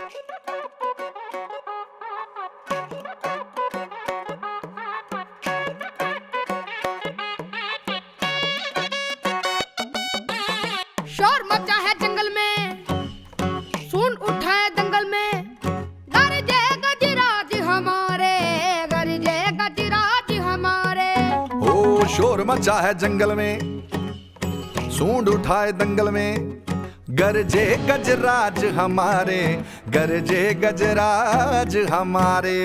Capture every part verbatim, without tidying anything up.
शोर मचा है जंगल में, सुन उठा है दंगल में, गरजे गजराज हमारे, गरजे गजराज हमारे। ओ शोर मचा है जंगल में, सूंड उठाए दंगल में, गरजे गजराज हमारे, गरजे गजराज हमारे।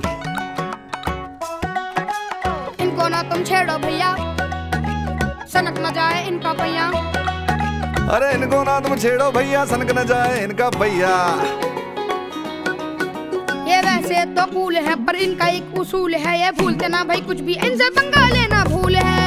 इनको ना तुम छेड़ो भैया, सनक न जाए इनका भैया। अरे इनको ना तुम छेड़ो भैया, सनक न जाए इनका भैया। ये वैसे तो कूल है पर इनका एक उसूल है, ये भूलते ना भाई कुछ भी, इनसे पंगा लेना भूल है।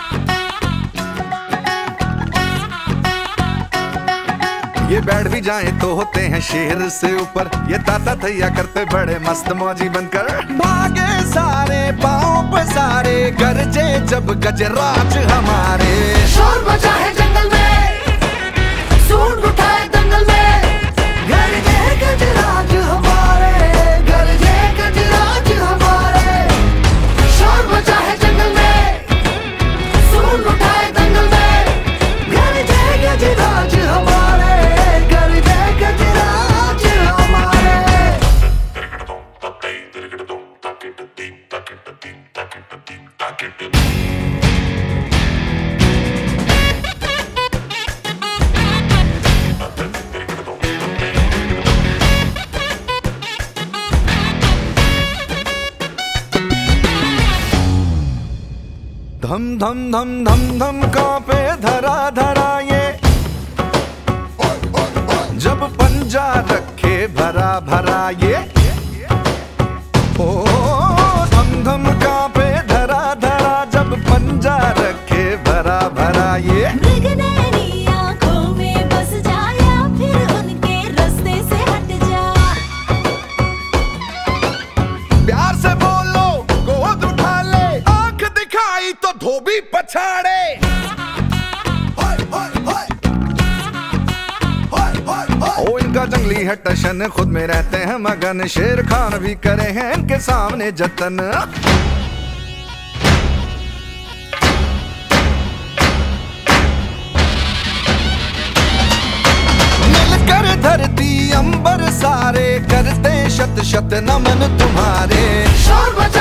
ये बैठ भी जाए तो होते हैं शेर से ऊपर, ये ताता थैया करते बड़े मस्त मौजी बनकर। भागे सारे पाँव पसारे, गरजे जब गजराज हमारे। शोर मचा है जंगल में, सूंड उठाए दंगल में, गरजे गजराज हमारे, गरजे गजराज हमारे। शोर मचा है जंगल में, सूंड उठाए दंगल में, गरजे गजराज हमारे, गरजे गजराज हमारे। धम धम धम धम धम कांपे धरा धरा ये, जब पंजा रखे भरा भरा ये। ओ धम धम कांपे धरा धरा, जब पंजा रखे भरा भरा ये। मृगनयनी आँखों में बस जा, या फिर उनके रास्ते से हट जा। प्यार से बोलो गोद उठा ले, आंख दिखाई तो धोबी पछाड़े। ओ इनका जंगली है टशन, खुद में रहते हैं मगन, शेर खान भी करे हैं इनके सामने जतन। मिलकर धरती अंबर सारे, करते शत शत नमन तुम्हारे। शोर मचा